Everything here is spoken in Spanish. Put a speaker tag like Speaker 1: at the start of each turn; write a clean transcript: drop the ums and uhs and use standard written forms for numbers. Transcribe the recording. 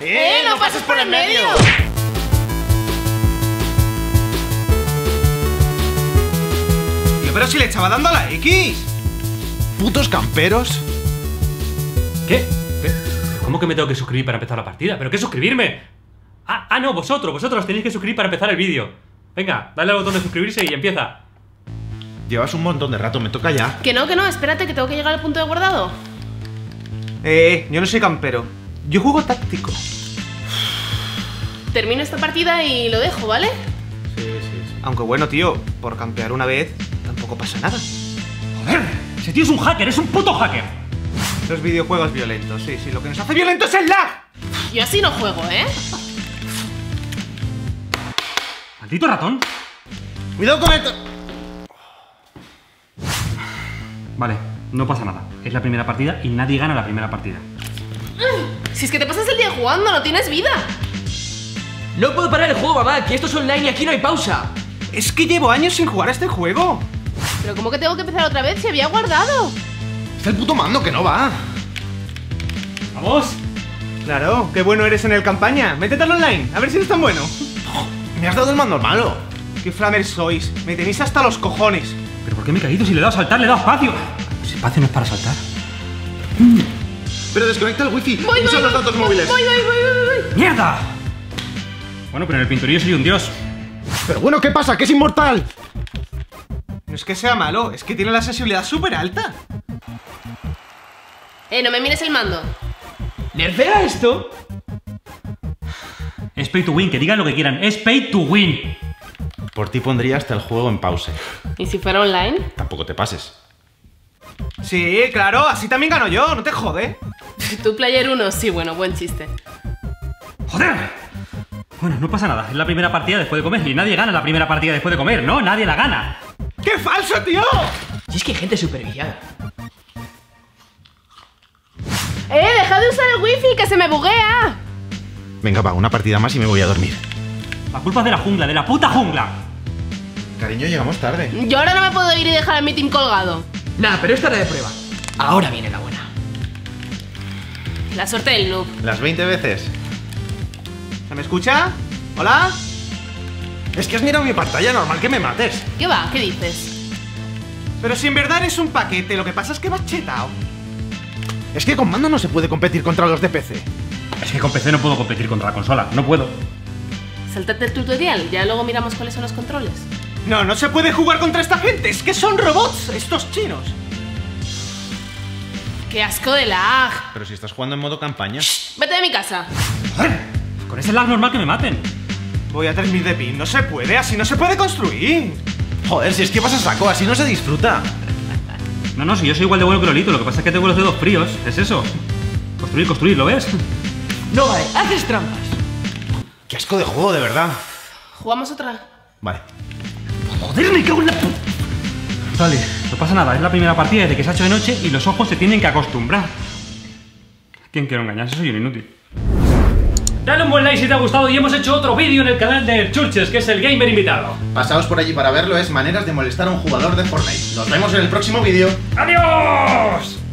Speaker 1: ¡No pases por el medio!
Speaker 2: Tío, pero si le estaba dando a la X.
Speaker 3: ¡Putos camperos!
Speaker 4: ¿Qué? ¿Cómo que me tengo que suscribir para empezar la partida? ¿Pero qué suscribirme? No, vosotros tenéis que suscribir para empezar el vídeo. Venga, dale al botón de suscribirse y empieza.
Speaker 3: Llevas un montón de rato, me toca ya.
Speaker 1: Que no, espérate que tengo que llegar al punto de guardado.
Speaker 2: Yo no soy campero. Yo juego táctico.
Speaker 1: Termino esta partida y lo dejo, ¿vale?
Speaker 2: Sí. Aunque bueno, tío, por campear una vez tampoco pasa nada.
Speaker 4: ¡Joder! Ese tío es un hacker, es un puto hacker.
Speaker 2: Los videojuegos violentos, sí. Lo que nos hace violentos es el lag.
Speaker 1: Yo así no juego, ¿eh?
Speaker 4: ¡Maldito ratón!
Speaker 3: ¡Cuidado con esto!
Speaker 4: Vale, no pasa nada. Es la primera partida y nadie gana la primera partida.
Speaker 1: Si es que te pasas el día jugando, no tienes vida.
Speaker 5: No puedo parar el juego, mamá, que esto es online y aquí no hay pausa.
Speaker 2: Es que llevo años sin jugar a este juego.
Speaker 1: Pero ¿cómo que tengo que empezar otra vez si había guardado?
Speaker 3: Es el puto mando que no va.
Speaker 4: ¡Vamos!
Speaker 2: Claro, qué bueno eres en el campaña. Métete al online, a ver si eres tan bueno.
Speaker 3: Me has dado el mando malo.
Speaker 2: Qué flamers sois, me tenéis hasta los cojones.
Speaker 4: ¿Pero por qué me he caído? Si le he dado a saltar, le he dado espacio. Ese espacio no es para saltar.
Speaker 3: Pero desconecta el wifi.
Speaker 1: Voy,
Speaker 3: Usa los datos móviles.
Speaker 1: Voy.
Speaker 4: ¡Mierda! Bueno, pero en el pinturillo soy un dios.
Speaker 3: Pero bueno, ¿qué pasa? ¡Que es inmortal!
Speaker 2: No es que sea malo, es que tiene la sensibilidad súper alta.
Speaker 1: No me mires el mando.
Speaker 5: ¿Nerfea esto?
Speaker 4: Es pay to win, que digan lo que quieran. Es pay to win.
Speaker 3: Por ti pondría hasta el juego en pause.
Speaker 1: ¿Y si fuera online?
Speaker 3: Tampoco te pases.
Speaker 2: Sí, claro, así también gano yo, no te jode.
Speaker 1: Tú player 1, sí, bueno, buen chiste.
Speaker 4: ¡Joder! Bueno, no pasa nada. Es la primera partida después de comer. Y nadie gana la primera partida después de comer, ¿no? Nadie la gana.
Speaker 2: ¡Qué falso, tío!
Speaker 5: Si es que hay gente súper villada.
Speaker 1: Deja de usar el wifi, que se me buguea.
Speaker 3: Venga, va, una partida más y me voy a dormir.
Speaker 4: La culpa es de la jungla, de la puta jungla.
Speaker 3: Cariño, llegamos tarde.
Speaker 1: Yo ahora no me puedo ir y dejar el meeting colgado.
Speaker 5: Nah, pero esta era de prueba. Ahora viene la buena.
Speaker 1: La suerte del noob.
Speaker 3: Las 20 veces.
Speaker 2: ¿Se me escucha? ¿Hola?
Speaker 3: Es que has mirado mi pantalla, normal que me mates.
Speaker 1: ¿Qué va? ¿Qué dices?
Speaker 2: Pero si en verdad eres un paquete, lo que pasa es que vas chetao.
Speaker 3: Es que con mando no se puede competir contra los de PC.
Speaker 4: Es que con PC no puedo competir contra la consola. No puedo.
Speaker 1: Sáltate el tutorial, ya luego miramos cuáles son los controles.
Speaker 2: No se puede jugar contra esta gente, es que son robots, estos chinos.
Speaker 1: ¡Qué asco de lag!
Speaker 3: Pero si estás jugando en modo campaña.
Speaker 1: Vete de mi casa.
Speaker 4: ¡Joder! Con ese lag normal que me maten.
Speaker 2: Voy a 3000 de pin, no se puede, así no se puede construir.
Speaker 3: Joder, si es que vas a saco, así no se disfruta.
Speaker 4: No, si yo soy igual de bueno que Lolito. Lo que pasa es que tengo los dedos fríos. Es eso. Construir, ¿lo ves?
Speaker 5: No vale, haces trampas.
Speaker 3: Qué asco de juego, de verdad.
Speaker 1: ¿Jugamos otra?
Speaker 3: Vale.
Speaker 4: ¡Joder, me cago en la puta! Vale, no pasa nada. Es la primera partida desde que se ha hecho de noche y los ojos se tienen que acostumbrar. ¿Quién quiero engañarse? Soy un inútil. Dale un buen like si te ha gustado y hemos hecho otro vídeo en el canal de Churches, que es el gamer invitado.
Speaker 3: Pasaos por allí para verlo, es maneras de molestar a un jugador de Fortnite. Nos vemos en el próximo vídeo.
Speaker 4: ¡Adiós!